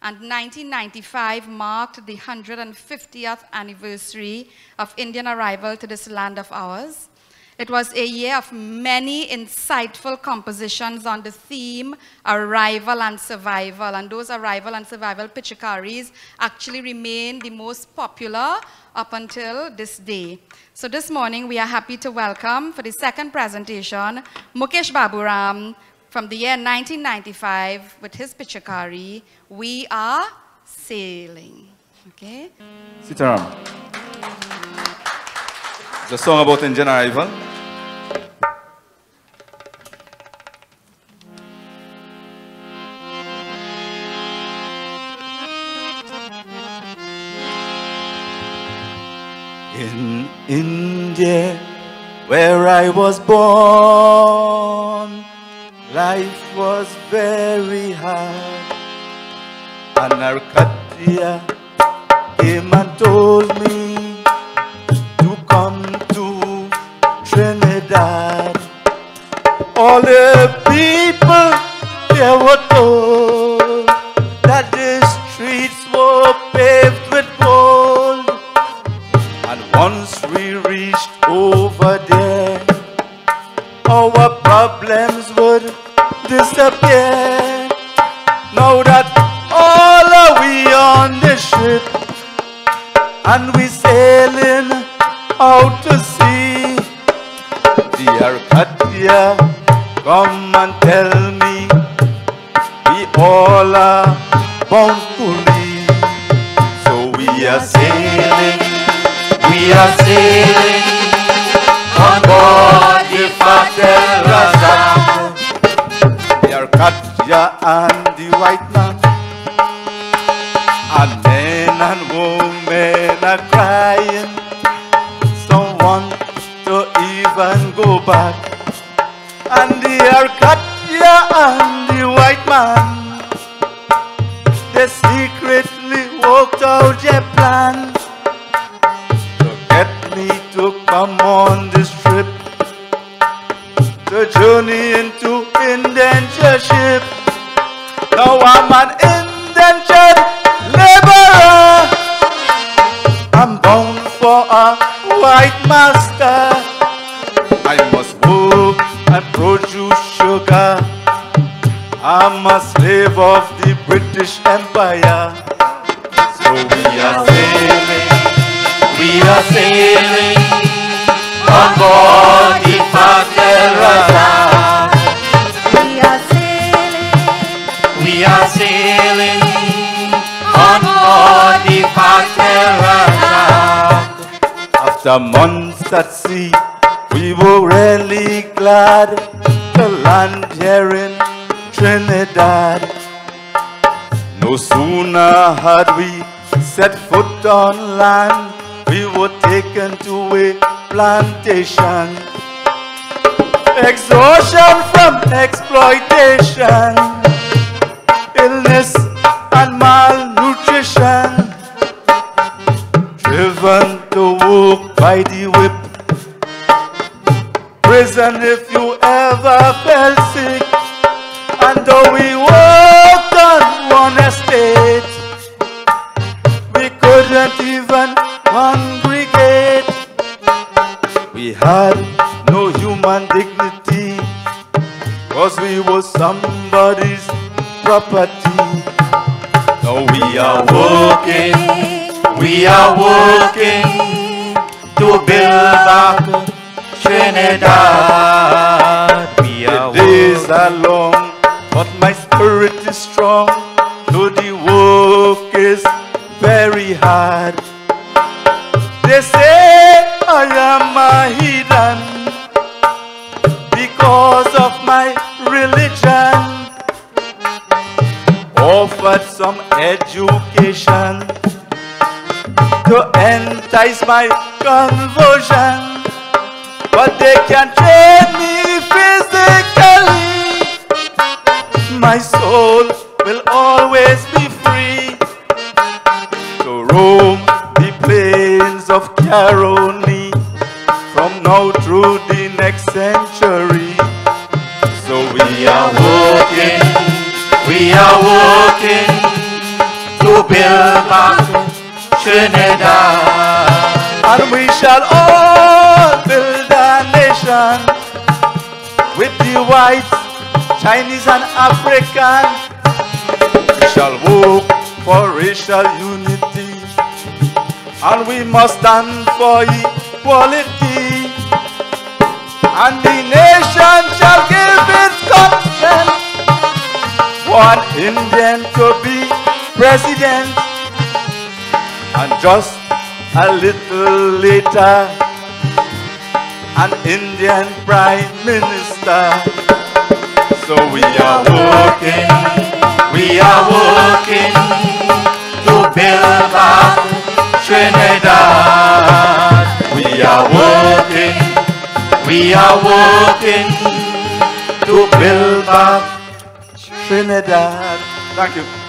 and 1995 marked the 150th anniversary of Indian arrival to this land of ours. It was a year of many insightful compositions on the theme arrival and survival, and those arrival and survival Pichakaarees actually remain the most popular up until this day. So this morning we are happy to welcome for the second presentation Mukesh Babooram from the year 1995 with his Pichakaaree, We Are Sailing. Okay? Sitaram. It's a song about Indian arrival. In India, where I was born, life was very hard. And Narkatia came and told me to come to Trinidad. All the people there were told that the streets were paved with gold. And once we reached over there, our problems would disappear. Now that all are we on the ship, and we sailing out to sea. Dear Katya, come and tell me, we all are bound to leave. So we are sailing on board the Pichakaaree. Dear Katya and the white man, and men and women are crying. Some want to even go back. And dear Katya and the white man, they secretly worked out their plan to get me to come on this trip, to journey into indentureship. Now I'm an indentured laborer. I'm bound for a white master. I must work and produce sugar. I'm a slave of the British Empire. So we are sailing on board the Pichakaaree. We are sailing on board the Pichakaaree. After months at sea, we were really glad to land here in Trinidad. No sooner had we set foot on land, we were taken to a plantation. Exhaustion from exploitation, illness and malnutrition, driven to work by the whip. Prison if you ever fell sick. And though we worked on one estate, we couldn't even congregate. We had no human dignity, cause we were somebody's property. Now we are working to build back Trinidad. The days are long, but my spirit is strong, though the work is very hard. They say I am a heathen because of my religion. Offered some education to entice my conversion, but they can't train me physically. My soul will always be free to roam the plains of Caroni from now through the next century. So we are working to build back Trinidad. And we shall all build a nation with the whites, Chinese and African. We shall work for racial unity, and we must stand for equality. And the nation shall give its consent, one Indian to be president. And just a little later, an Indian prime minister. So we are working to build back Trinidad. We are working to build back Trinidad. Thank you.